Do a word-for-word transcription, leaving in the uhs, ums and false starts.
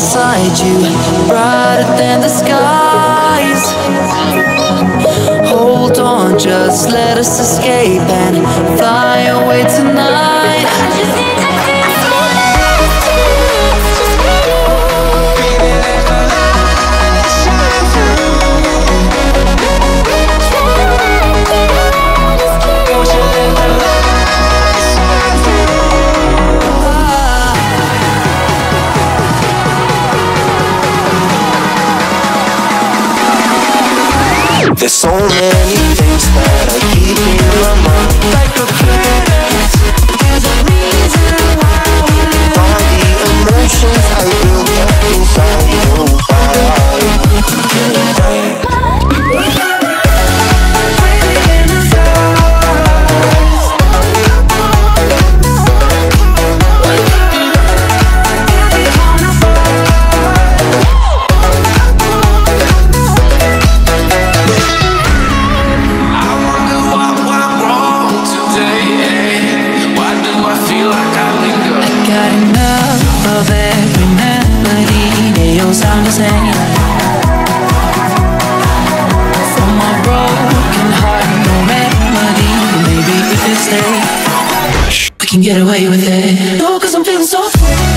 inside you, brighter than the skies. Hold on, just let us escape and fly away tonight. I just need to feel so lost in this, just for you. Baby, let the light shine through. Won't you let the light shine through? There's so many things that I keep in my mind, like a past. There's a reason why we live. All the emotions I built up inside you. Sound the same from my broken heart, no remedy. Maybe if you stay, we can get away with it. No, 'cause I'm feeling so free.